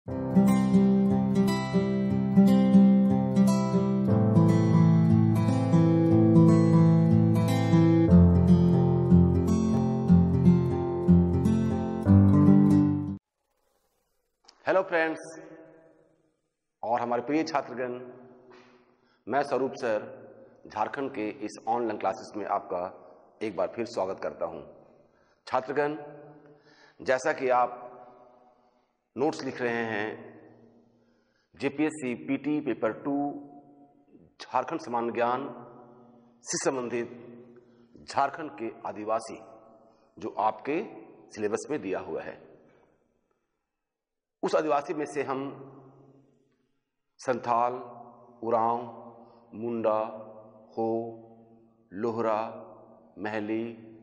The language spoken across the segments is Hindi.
हेलो फ्रेंड्स और हमारे प्रिय छात्रगण, मैं स्वरूप सर झारखंड के इस ऑनलाइन क्लासेस में आपका एक बार फिर स्वागत करता हूं। छात्रगण, जैसा कि आप नोट्स लिख रहे हैं, जेपीएससी पीटी पेपर 2 झारखंड सामान्य ज्ञान से संबंधित झारखंड के आदिवासी जो आपके सिलेबस में दिया हुआ है, उस आदिवासी में से हम संथाल, उरांव, मुंडा, हो, लोहरा, महली,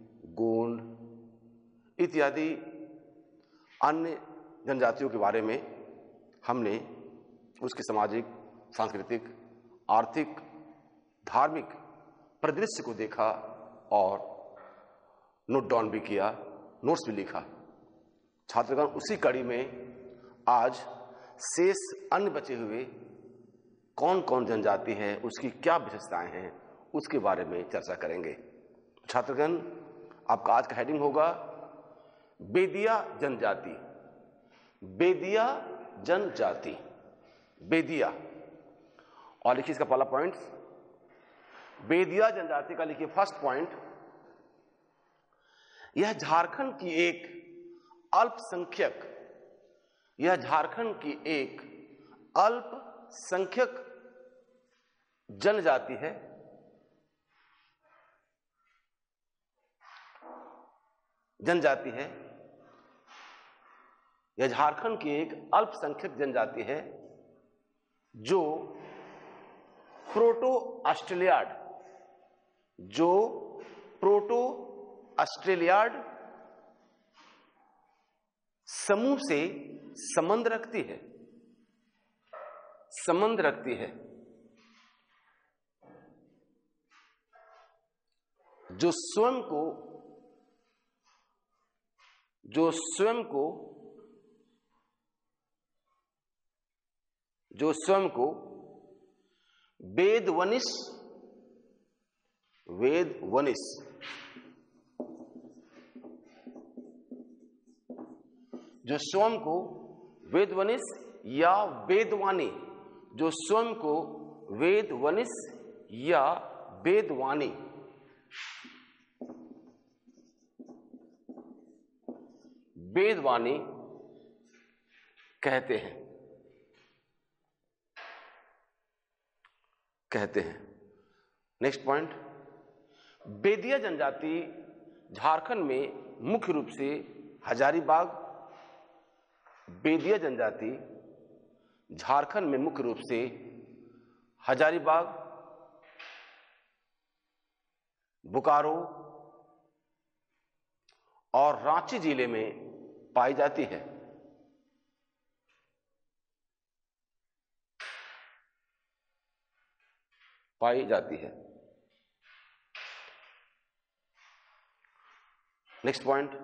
गोंड इत्यादि अन्य जनजातियों के बारे में हमने उसके सामाजिक, सांस्कृतिक, आर्थिक, धार्मिक परिदृश्य को देखा और नोट डाउन भी किया, नोट्स भी लिखा। छात्रगण, उसी कड़ी में आज शेष अन्य बचे हुए कौन कौन जनजाति है, उसकी क्या विशेषताएं हैं, उसके बारे में चर्चा करेंगे। छात्रगण, आपका आज का हेडिंग होगा बेदिया जनजाति। बेदिया जनजाति, बेदिया। और लिखिए इसका पहला पॉइंट, बेदिया जनजाति का लिखिए फर्स्ट पॉइंट, यह झारखंड की एक अल्पसंख्यक यह झारखंड की एक अल्पसंख्यक जनजाति है यह झारखंड की एक अल्पसंख्यक जनजाति है जो प्रोटो ऑस्ट्रेलियाड समूह से संबंध रखती है, जो स्वयं को वेदवनिश जो स्वयं को वेदवनिश या वेदवानी जो स्वयं को वेदवनिश या वेदवानी कहते हैं। नेक्स्ट पॉइंट, बेदिया जनजाति झारखंड में मुख्य रूप से हजारीबाग बेदिया जनजाति झारखंड में मुख्य रूप से हजारीबाग, बोकारो और रांची जिले में पाई जाती है। नेक्स्ट पॉइंट,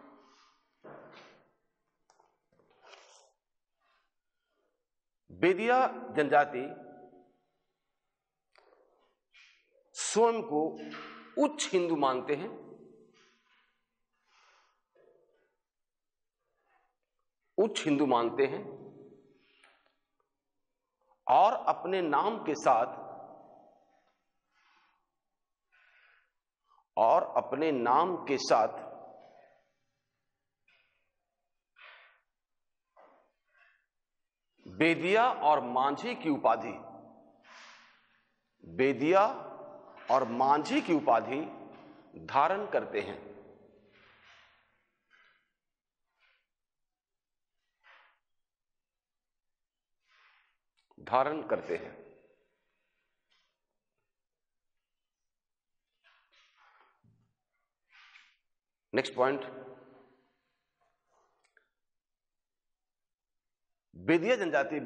बेदिया जनजाति स्वयं को उच्च हिंदू मानते हैं। और अपने नाम के साथ बेदिया और मांझी की उपाधि धारण करते हैं। नेक्स्ट पॉइंट, बेदिया जनजाति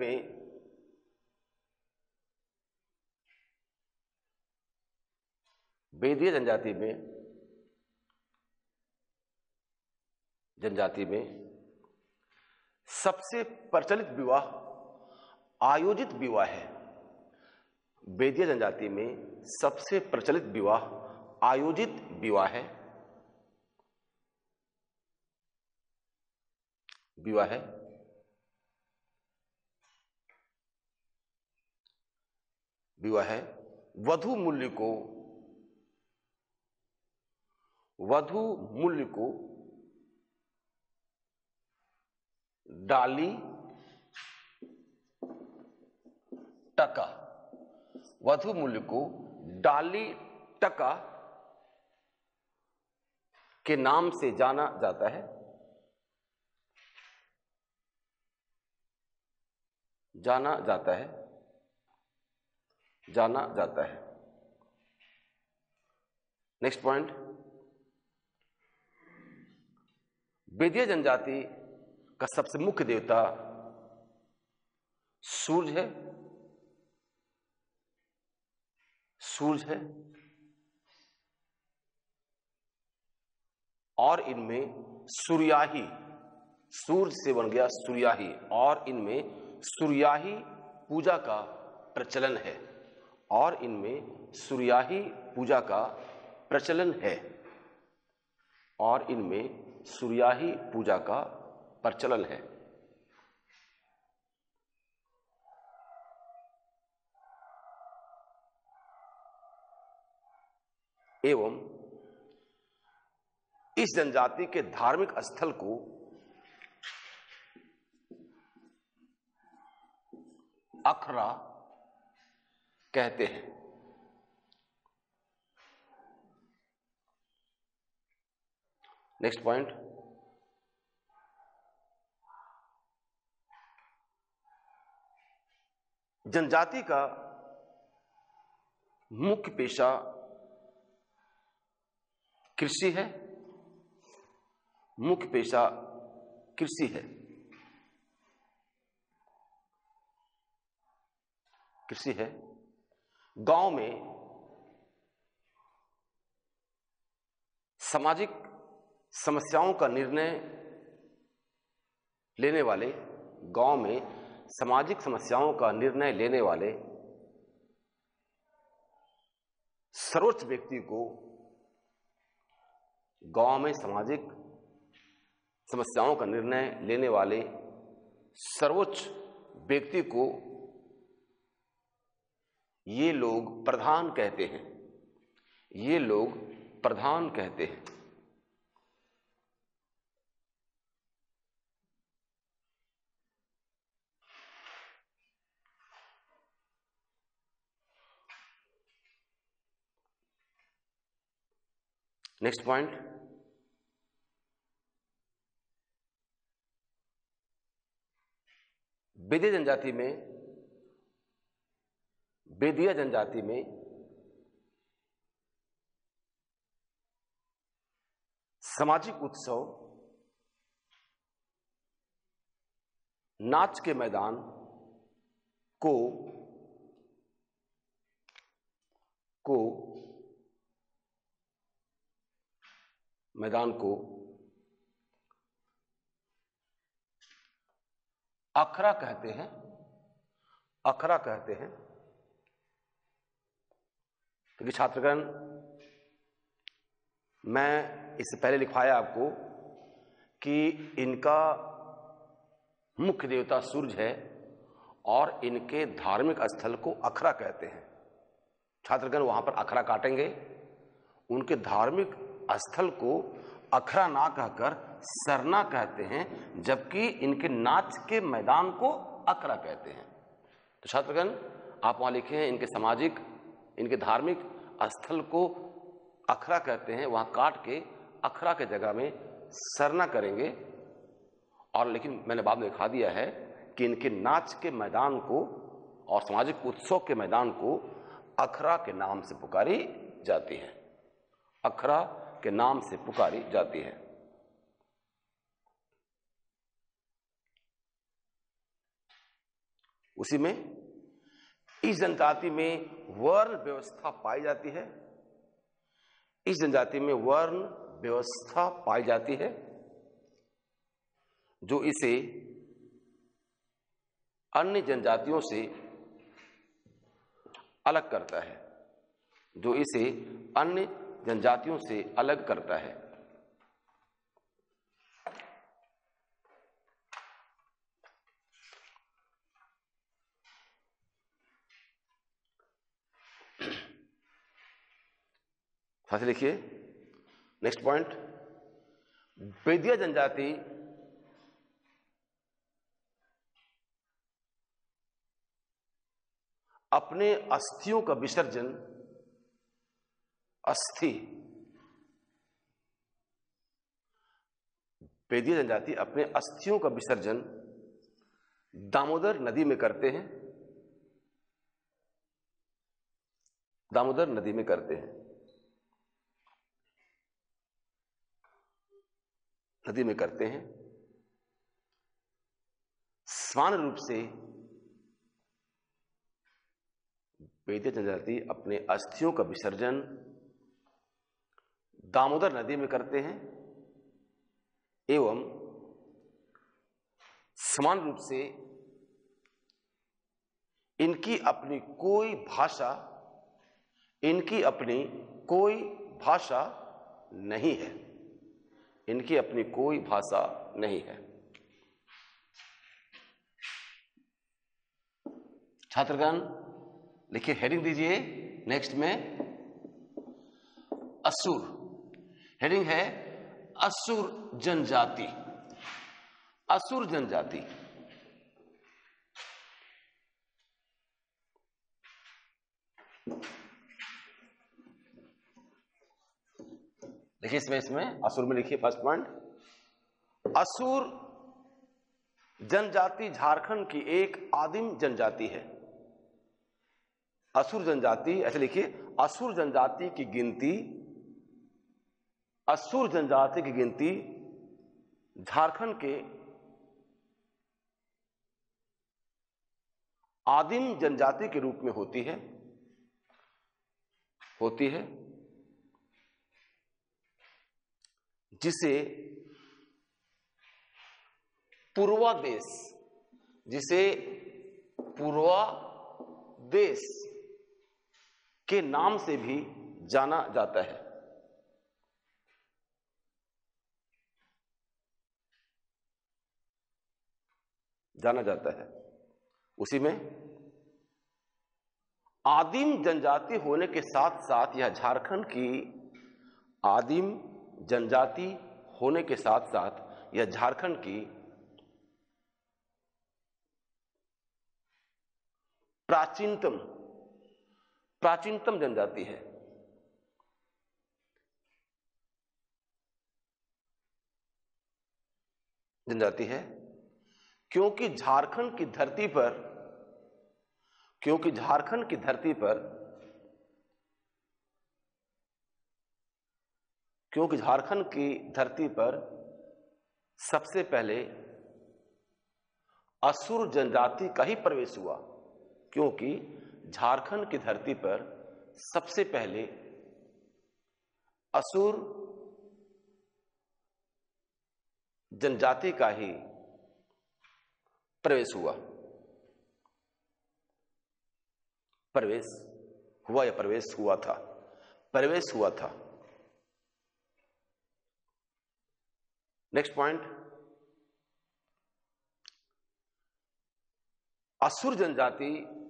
में सबसे प्रचलित विवाह आयोजित विवाह है। बेदिया जनजाति में सबसे प्रचलित विवाह आयोजित विवाह है। विवाह है। वधु मूल्य को डाली टका, वधु मूल्य को डाली टका के नाम से जाना जाता है। जाना जाता है। नेक्स्ट पॉइंट, बेदिया जनजाति का सबसे मुख्य देवता सूरज है और इनमें सूर्याही, सूरज से बन गया सूर्याही, और इनमें सूर्याही पूजा का प्रचलन है। एवं इस जनजाति के धार्मिक स्थल को अखरा कहते हैं। नेक्स्ट पॉइंट, जनजाति का मुख्य पेशा कृषि है। गांव में सामाजिक समस्याओं का निर्णय लेने वाले सर्वोच्च व्यक्ति को ये लोग प्रधान कहते हैं। नेक्स्ट पॉइंट, बेदिया जनजाति में सामाजिक उत्सव नाच के मैदान को अखरा कहते हैं। क्योंकि छात्रगण, मैं इससे पहले लिखवाया आपको कि इनका मुख्य देवता सूरज है और इनके धार्मिक स्थल को अखरा कहते हैं। छात्रगण वहां पर अखरा काटेंगे। उनके धार्मिक स्थल को अखरा ना कहकर सरना कहते हैं, जबकि इनके नाच के मैदान को अखरा कहते हैं। तो छात्रगण, आप वहां लिखे हैं इनके धार्मिक स्थल को अखरा कहते हैं, वहां काट के अखरा के जगह में सरना करेंगे। और लेकिन मैंने बाद में दिखा दिया है कि इनके नाच के मैदान को और सामाजिक उत्सव के मैदान को अखरा के नाम से पुकारी जाती है। उसी में इस जनजाति में वर्ण व्यवस्था पाई जाती है, जो इसे अन्य जनजातियों से अलग करता है, जो इसे अन्य जनजातियों से अलग करता है। साथ ही लिखिए नेक्स्ट पॉइंट, बेदिया जनजाति अपने अस्थियों का विसर्जन बेदिया जनजाति अपने अस्थियों का विसर्जन दामोदर नदी में करते हैं। दामोदर नदी में करते हैं, नदी में करते हैं। समान रूप से बेदिया जनजाति अपने अस्थियों का विसर्जन दामोदर नदी में करते हैं एवं समान रूप से इनकी अपनी कोई भाषा नहीं है। इनकी अपनी कोई भाषा नहीं है। छात्रगण लिखिए, हेडिंग दीजिए नेक्स्ट में असुर। हेडिंग है असुर जनजाति। असुर जनजाति देखिए, इसमें असुर में लिखिए फर्स्ट पॉइंट, असुर जनजाति झारखंड की एक आदिम जनजाति है। असुर जनजाति, ऐसे लिखिए, असुर जनजाति की गिनती झारखंड के आदिम जनजाति के रूप में होती है जिसे पूर्वादेश के नाम से भी जाना जाता है। उसी में आदिम जनजाति होने के साथ साथ यह झारखंड की आदिम जनजाति होने के साथ साथ यह झारखंड की प्राचीनतम जनजाति है, क्योंकि झारखंड की धरती पर सबसे पहले असुर जनजाति का ही प्रवेश हुआ। क्योंकि झारखंड की धरती पर सबसे पहले असुर जनजाति का ही प्रवेश हुआ था। नेक्स्ट पॉइंट, असुर जनजाति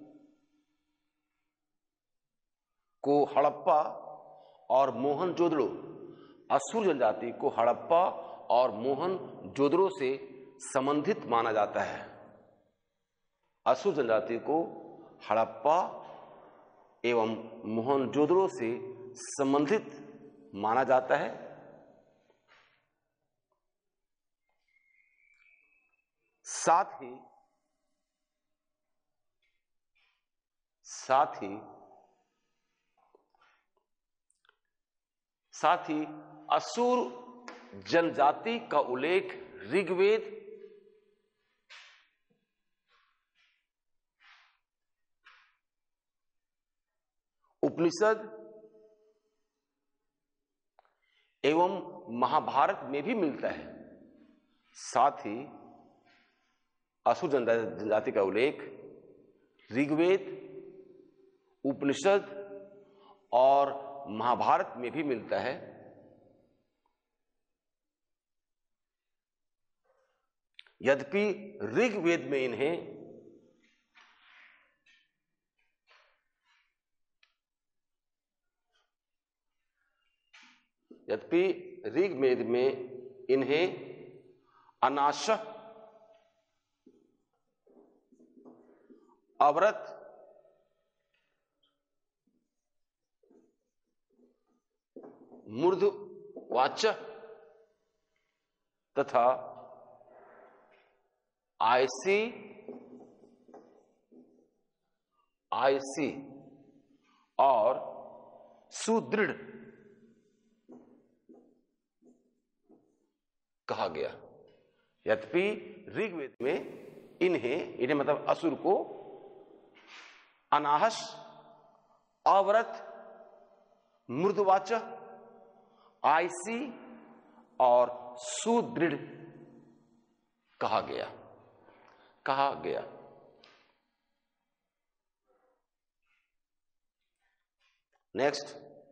को हड़प्पा और मोहनजोदड़ो से संबंधित माना जाता है। असुर जनजाति को हड़प्पा एवं मोहनजोदड़ो से संबंधित माना जाता है। साथ ही असुर जनजाति का उल्लेख ऋग्वेद, उपनिषद एवं महाभारत में भी मिलता है। साथ ही असुर जनजाति का उल्लेख ऋग्वेद, उपनिषद और महाभारत में भी मिलता है। यद्यपि ऋग्वेद में इन्हें अनाश, अव्रत, मूर्धवाच तथा आयसी और सुदृढ़ कहा गया। यद्यपि ऋग्वेद में इन्हें मतलब असुर को अनाहस, अव्रत, मृदुवाच, आयसी और सुदृढ़ कहा गया। नेक्स्ट,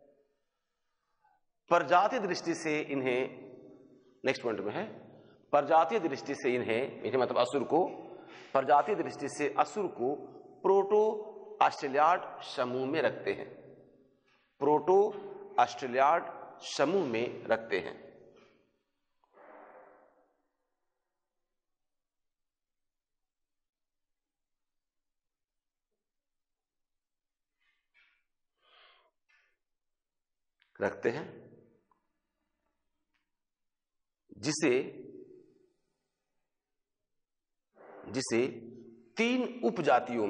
प्रजातीय दृष्टि से इन्हें, नेक्स्ट पॉइंट में है, प्रजातीय दृष्टि से इन्हें मतलब असुर को, प्रजातीय दृष्टि से असुर को प्रोटो ऑस्ट्रेलियाड समूह में रखते हैं। प्रोटो ऑस्ट्रेलियाड समूह में रखते हैं। जिसे तीन उपजातियों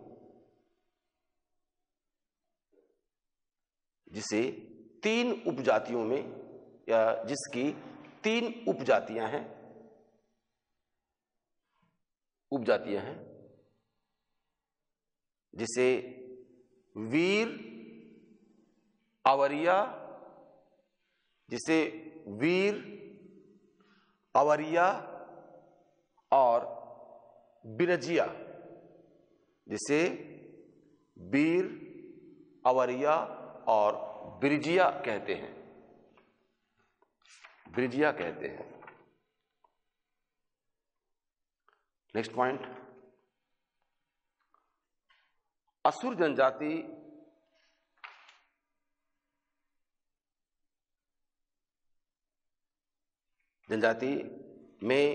में या जिसकी तीन उपजातियां हैं जिसे वीर, अवरिया और बिरजिया, जिसे वीर, अवरिया और बिरजिया कहते हैं। नेक्स्ट पॉइंट, असुर जनजाति में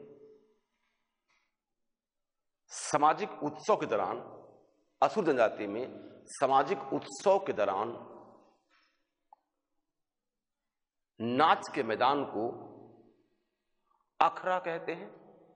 सामाजिक उत्सव के दौरान, असुर जनजाति में सामाजिक उत्सव के दौरान नाच के मैदान को अखड़ा कहते हैं।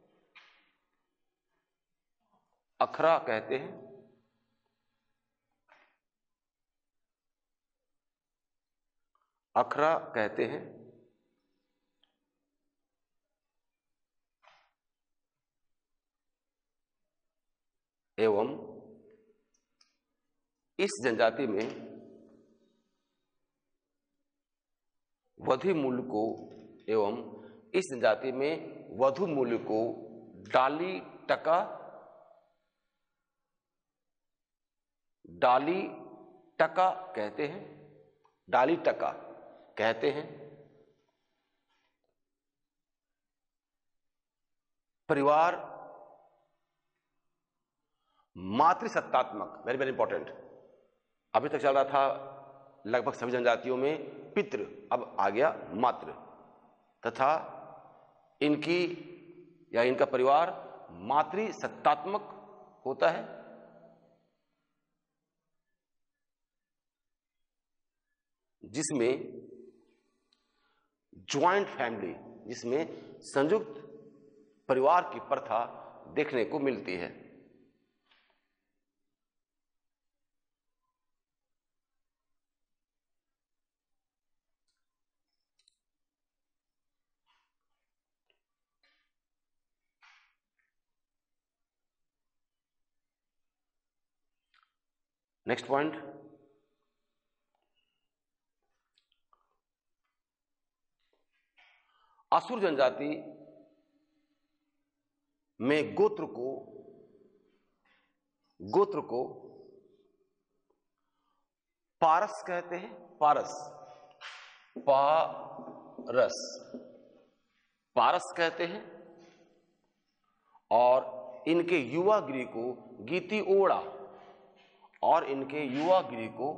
एवं इस जनजाति में वधु मूल्य को डाली टका कहते हैं। परिवार मातृसत्तात्मक, वेरी वेरी इंपॉर्टेंट। अभी तक चल रहा था लगभग सभी जनजातियों में पितृ, अब आ गया मातृ, तथा इनका परिवार मातृसत्तात्मक होता है। जिसमें ज्वाइंट फैमिली, जिसमें संयुक्त परिवार की प्रथा देखने को मिलती है। नेक्स्ट पॉइंट, असुर जनजाति में गोत्र को पारस कहते हैं। पारस कहते हैं। और इनके युवा गृह को गीतिओड़ा, और इनके युवा गृह को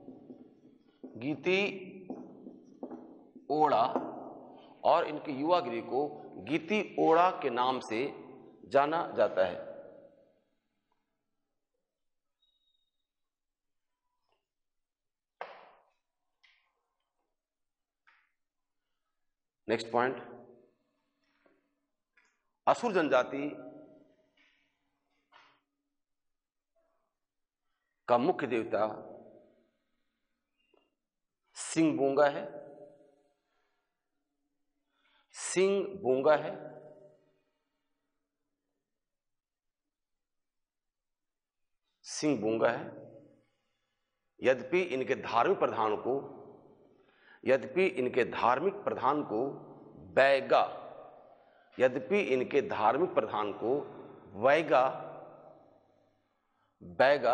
गीतिओड़ा, और इनके युवा गृह को गीतिओड़ा के नाम से जाना जाता है। नेक्स्ट पॉइंट, असुर जनजाति का मुख्य देवता सिंहबोंगा है। सिंहबोंगा है। यद्यपि इनके धार्मिक प्रधान को बैगा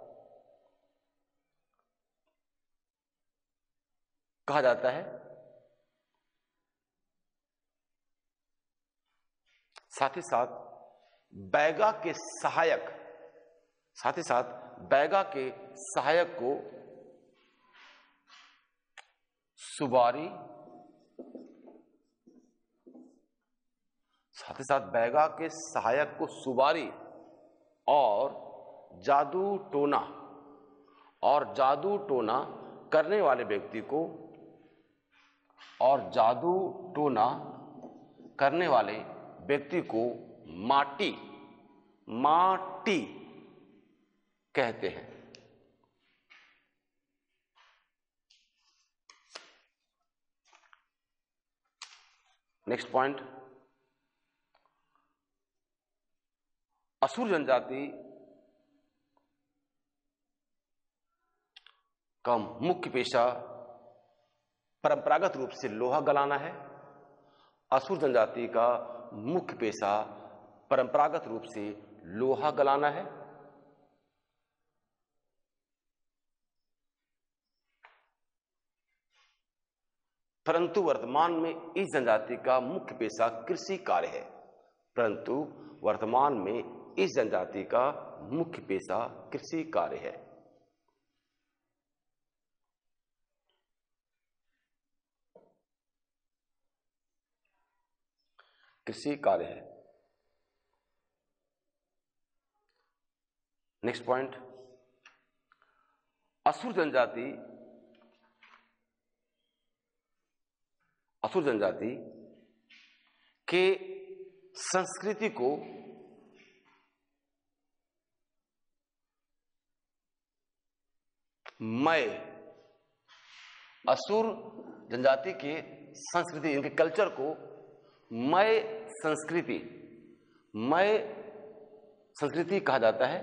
कहा जाता है। साथ ही साथ बैगा के सहायक को सुबारी और जादू टोना करने वाले व्यक्ति को माटी कहते हैं। नेक्स्ट पॉइंट, असुर जनजाति का मुख्य पेशा परंपरागत रूप से लोहा गलाना है। असुर जनजाति का मुख्य पेशा परंपरागत रूप से लोहा गलाना है। परंतु वर्तमान में इस जनजाति का मुख्य पेशा कृषि कार्य है। नेक्स्ट पॉइंट, असुर जनजाति के संस्कृति को इनके कल्चर को मय संस्कृति कहा जाता है।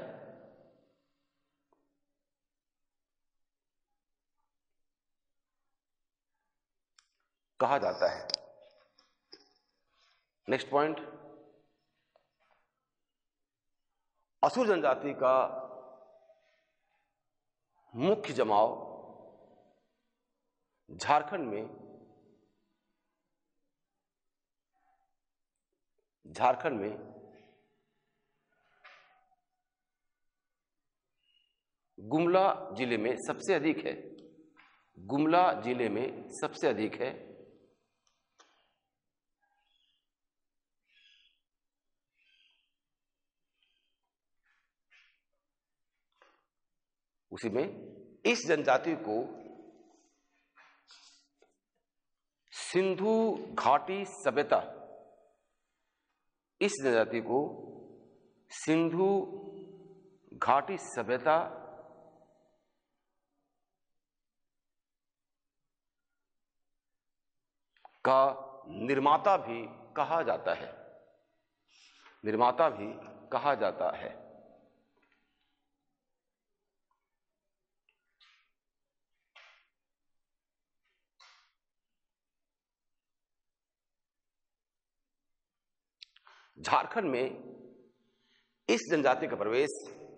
नेक्स्ट पॉइंट, असुर जनजाति का मुख्य जमाव झारखंड में गुमला जिले में सबसे अधिक है। उसी में इस जनजाति को सिंधु घाटी सभ्यता का निर्माता भी कहा जाता है। झारखंड में इस जनजाति का प्रवेश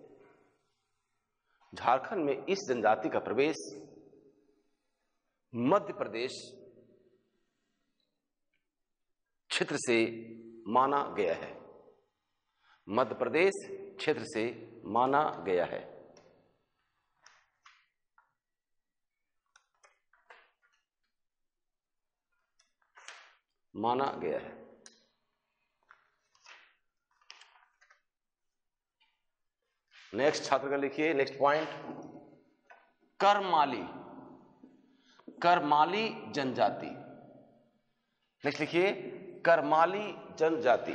मध्य प्रदेश क्षेत्र से माना गया है। मध्य प्रदेश क्षेत्र से माना गया है। माना गया है। नेक्स्ट छात्र का लिखिए, नेक्स्ट पॉइंट, करमाली जनजाति। नेक्स्ट लिखिए, करमाली जनजाति।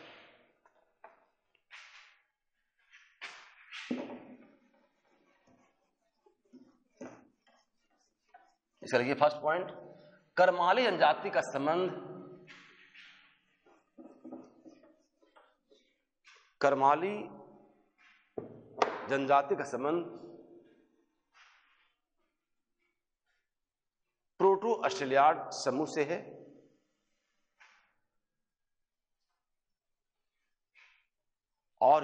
इसका लिखिए फर्स्ट पॉइंट, करमाली जनजाति का संबंध प्रोटो ऑस्ट्रेलियाड समूह से है और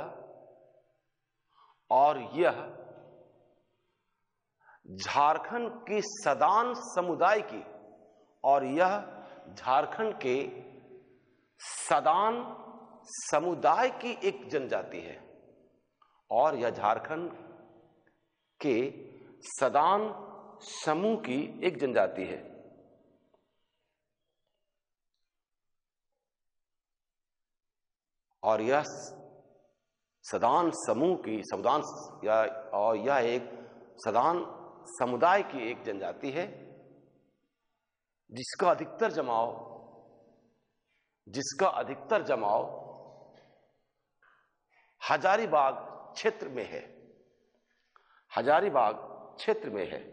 यह झारखंड की सदान समुदाय की एक जनजाति है। और यह झारखंड के सदान समूह की एक जनजाति है। और यह सदान समूह की यह एक सदान समुदाय की एक जनजाति है जिसका अधिकतर जमाव हजारीबाग क्षेत्र में है।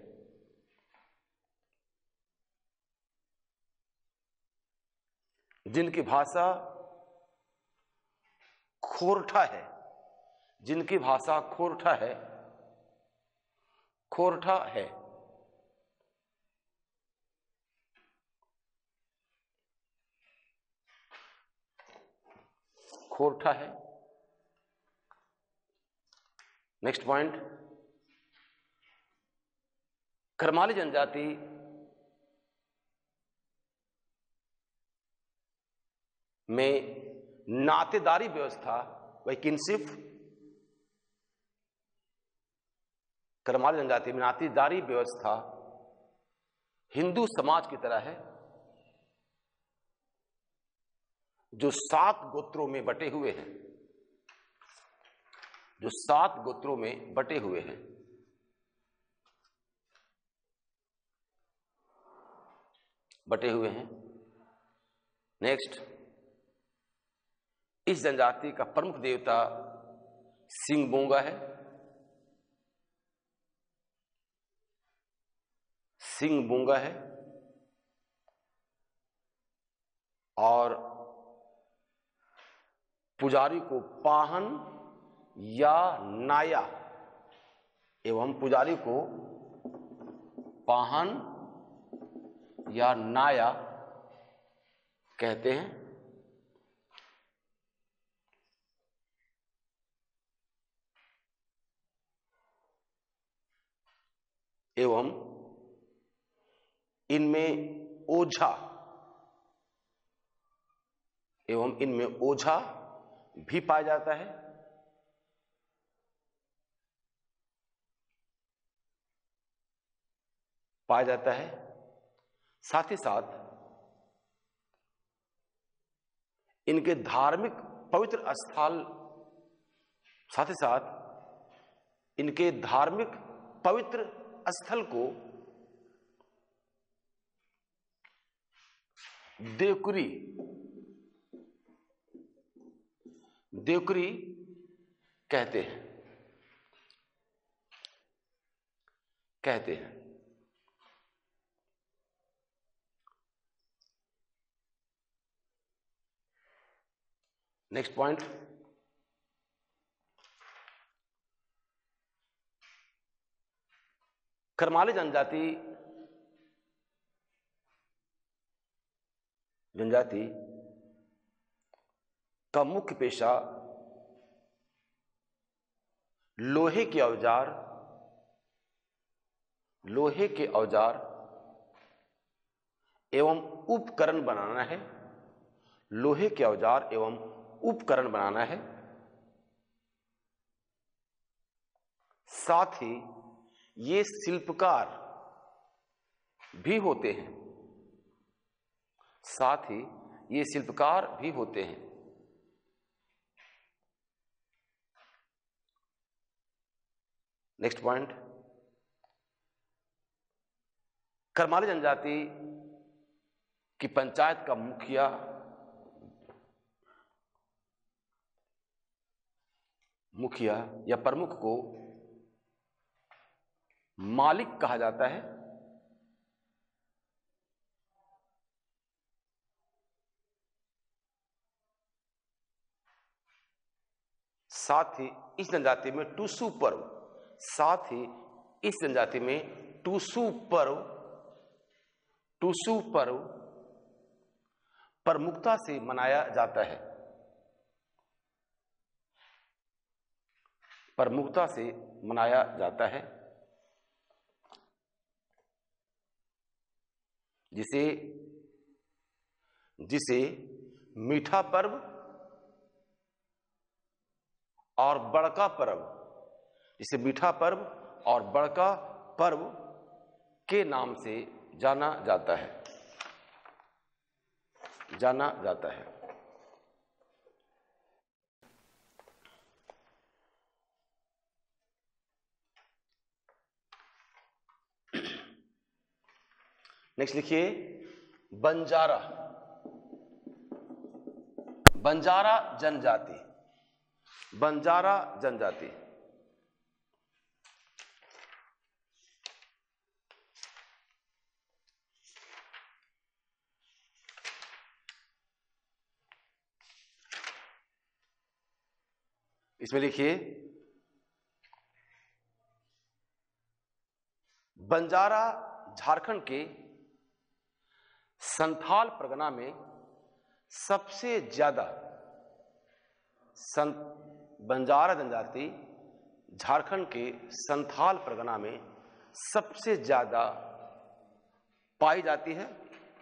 जिनकी भाषा खोरठा है। नेक्स्ट पॉइंट, करमाली जनजाति में नातेदारी व्यवस्था किनशिप, करमाली जनजाति में नातेदारी व्यवस्था हिंदू समाज की तरह है जो 7 गोत्रों में बटे हुए हैं। नेक्स्ट, इस जनजाति का प्रमुख देवता सिंगबोंगा है। और पुजारी को पाहन या नाया कहते हैं। एवं इनमें ओझा भी पाया जाता है। साथ ही साथ इनके धार्मिक पवित्र स्थल को देवकुरी कहते हैं। नेक्स्ट पॉइंट, करमाली जनजाति का मुख्य पेशा लोहे के औजार एवं उपकरण बनाना है। लोहे के औजार एवं उपकरण बनाना है। साथ ही ये शिल्पकार भी होते हैं। साथ ही ये शिल्पकार भी होते हैं। नेक्स्ट पॉइंट, करमाली जनजाति की पंचायत का मुखिया या प्रमुख को मालिक कहा जाता है। साथ ही इस जनजाति में टूसू पर्व प्रमुखता से मनाया जाता है। प्रमुखता से मनाया जाता है, जिसे मीठा पर्व और बड़का पर्व के नाम से जाना जाता है। नेक्स्ट लिखिए, बंजारा जनजाति। इसमें लिखिए, बंजारा झारखंड के संथाल परगना में सबसे ज्यादा बंजारा जनजाति झारखंड के संथाल परगना में सबसे ज्यादा पाई जाती है।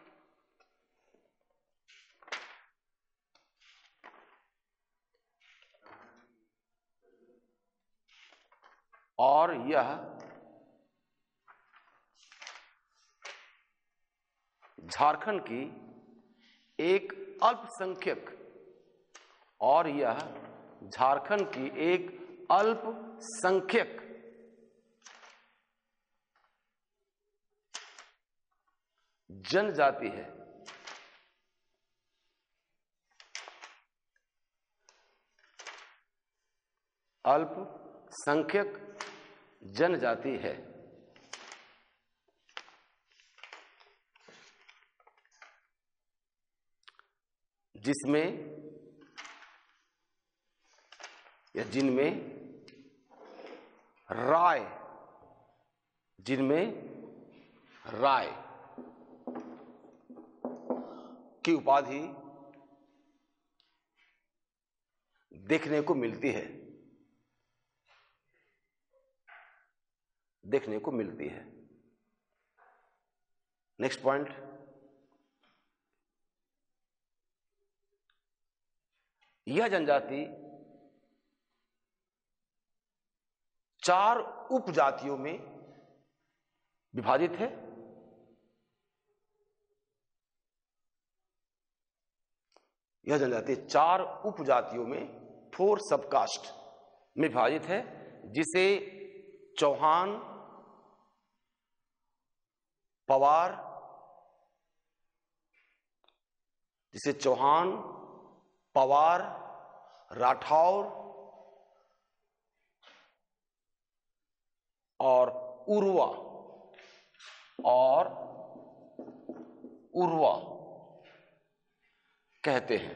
और यह झारखंड की एक अल्पसंख्यक जनजाति है। अल्पसंख्यक जनजाति है, जिनमें राय की उपाधि देखने को मिलती है। नेक्स्ट पॉइंट, यह जनजाति 4 उपजातियों में विभाजित है। यह जनजाति 4 उपजातियों में 4 सबकास्ट में विभाजित है, जिसे चौहान, पवार, राठौर और उर्वा कहते हैं।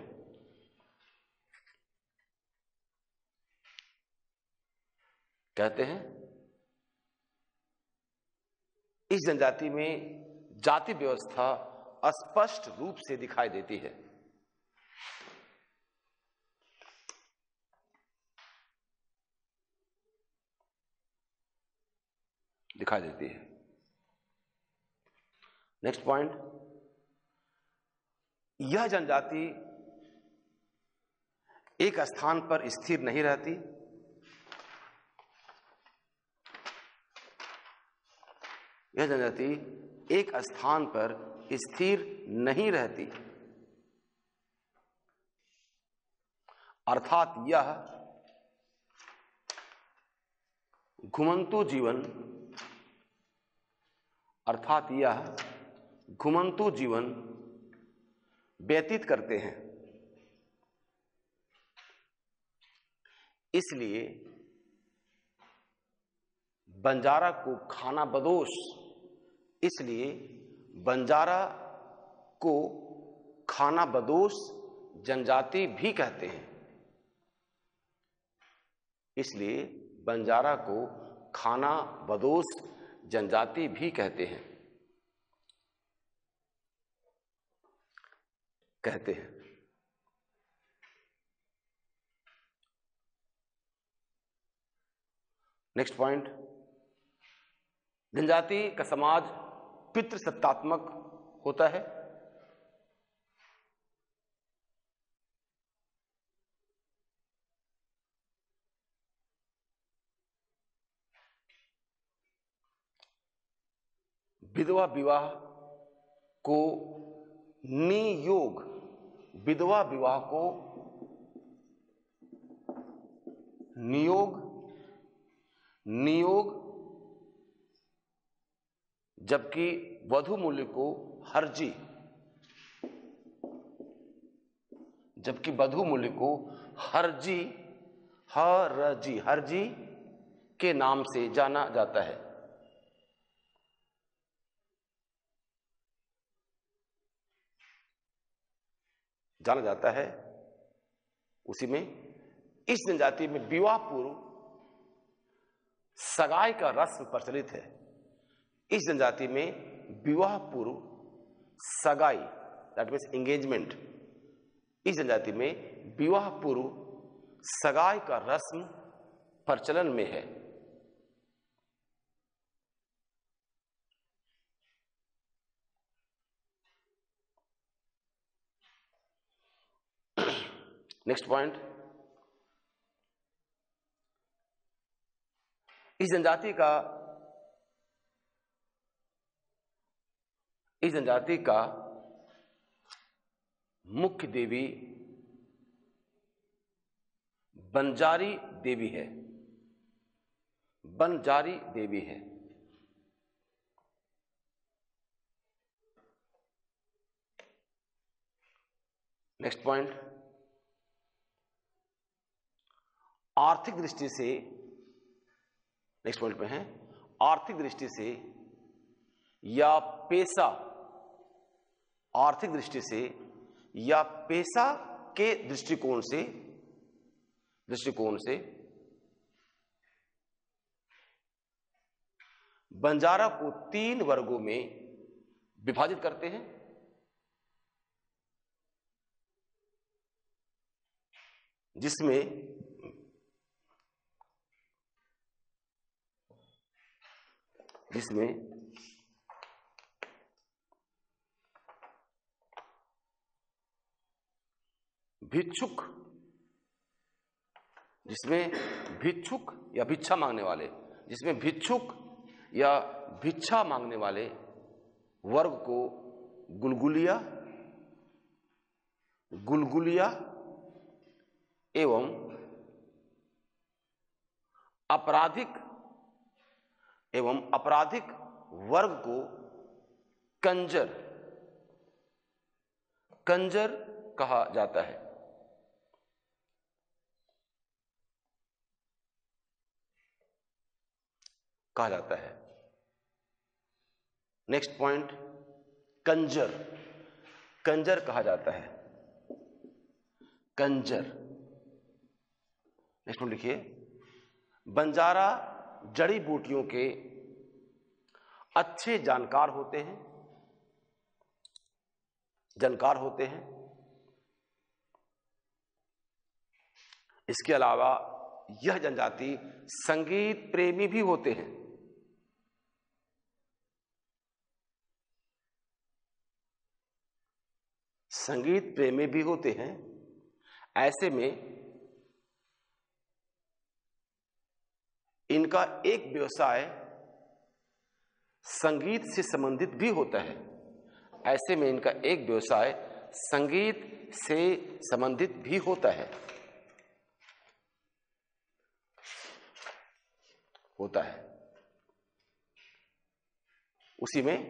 इस जनजाति में जाति व्यवस्था स्पष्ट रूप से दिखाई देती है। दिखाई देती है। नेक्स्ट पॉइंट, यह जनजाति एक स्थान पर स्थिर नहीं रहती। यह जनजाति एक स्थान पर स्थिर नहीं रहती, अर्थात यह घुमंतु जीवन व्यतीत करते हैं। इसलिए बंजारा को खानाबदोश जनजाति भी कहते हैं। इसलिए बंजारा को खानाबदोश जनजाति भी कहते हैं। नेक्स्ट पॉइंट, जनजाति का समाज पितृसत्तात्मक होता है। विधवा विवाह को नियोग, जबकि वधू मूल्य को हरजी के नाम से जाना जाता है। उसी में इस जनजाति में विवाह पूर्व सगाई का रस्म प्रचलित है। इस जनजाति में विवाह पूर्व सगाई, दैट मीन्स एंगेजमेंट, इस जनजाति में विवाह पूर्व सगाई का रस्म प्रचलन में है। नेक्स्ट पॉइंट, इस जनजाति का मुख्य देवी बनजारी देवी है। नेक्स्ट पॉइंट, आर्थिक दृष्टि से, नेक्स्ट पॉइंट पे है, आर्थिक दृष्टि से या पेशा के दृष्टिकोण से बंजारा को 3 वर्गों में विभाजित करते हैं। जिसमें भिक्षुक या भिक्षा मांगने वाले वर्ग को गुलगुलिया एवं अपराधिक वर्ग को कंजर कहा जाता है। नेक्स्ट पॉइंट, कंजर कहा जाता है। नेक्स्ट पॉइंट लिखिए, बंजारा जड़ी बूटियों के अच्छे जानकार होते हैं। इसके अलावा यह जनजाति संगीत प्रेमी भी होते हैं। संगीत प्रेमी भी होते हैं। ऐसे में इनका एक व्यवसाय संगीत से संबंधित भी होता है। ऐसे में इनका एक व्यवसाय संगीत से संबंधित भी होता है। उसी में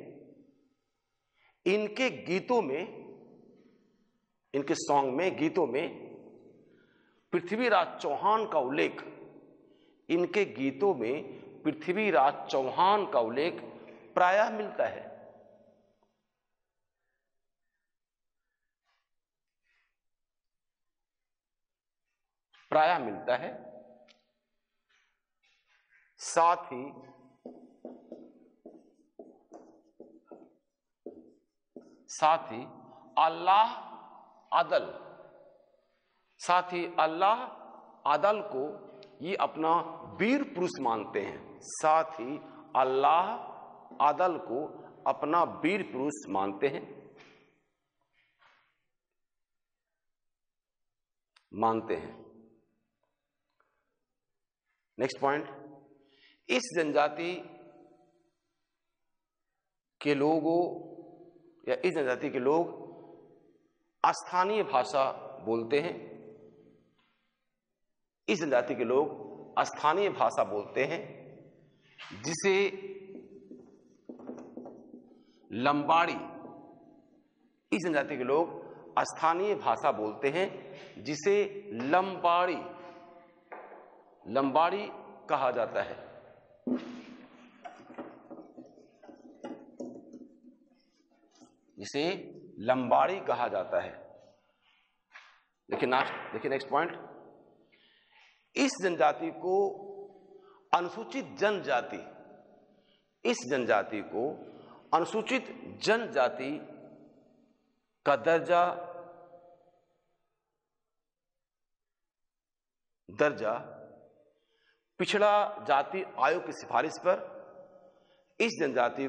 इनके गीतों में, इनके सॉन्ग में, गीतों में पृथ्वीराज चौहान का उल्लेख, इनके गीतों में पृथ्वीराज चौहान का उल्लेख प्रायः मिलता है। प्रायः मिलता है। साथ ही अल्लाह आदल को ये अपना वीर पुरुष मानते हैं। साथ ही अल्लाह आदल को अपना वीर पुरुष मानते हैं। नेक्स्ट पॉइंट, इस जनजाति के लोगों या इस जनजाति के लोग स्थानीय भाषा बोलते हैं। इस जनजाति के लोग स्थानीय भाषा बोलते हैं, जिसे लंबाड़ी, इस जनजाति के लोग स्थानीय भाषा बोलते हैं जिसे लंबाड़ी कहा जाता है। जिसे लंबाड़ी कहा जाता है। देखिए नेक्स्ट पॉइंट, इस जनजाति को अनुसूचित जनजाति, इस जनजाति को अनुसूचित जनजाति का दर्जा पिछड़ा जाति आयोग की सिफारिश पर इस जनजाति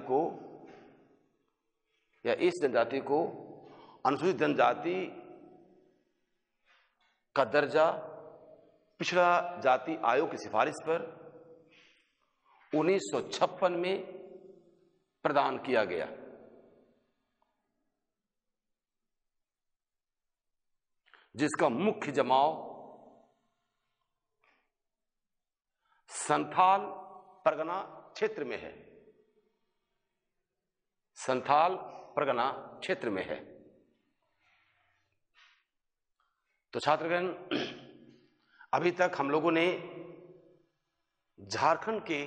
को अनुसूचित जनजाति का दर्जा पिछड़ा जाति आयोग की सिफारिश पर 1956 में प्रदान किया गया। जिसका मुख्य जमाव संथाल परगना क्षेत्र में है। संथाल परगना क्षेत्र में है। तो छात्रगण, अभी तक हम लोगों ने झारखंड के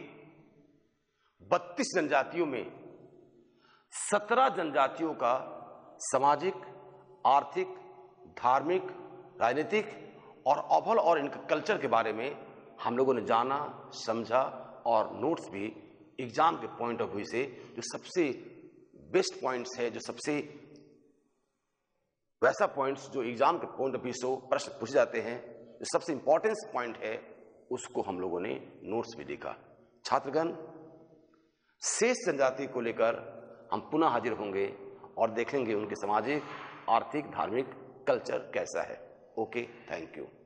32 जनजातियों में 17 जनजातियों का सामाजिक, आर्थिक, धार्मिक, राजनीतिक और ओवरऑल और इनके कल्चर के बारे में हम लोगों ने जाना, समझा और नोट्स भी एग्जाम के पॉइंट ऑफ व्यू से जो सबसे बेस्ट पॉइंट्स है, जो सबसे वैसा पॉइंट्स जो एग्जाम के पॉइंट ऑफ व्यू से प्रश्न पूछे जाते हैं, जो सबसे इंपॉर्टेंस पॉइंट है, उसको हम लोगों ने नोट्स भी देखा। छात्रगण, शेष जनजाति को लेकर हम पुनः हाजिर होंगे और देखेंगे उनके सामाजिक, आर्थिक, धार्मिक कल्चर कैसा है। Okay, thank you.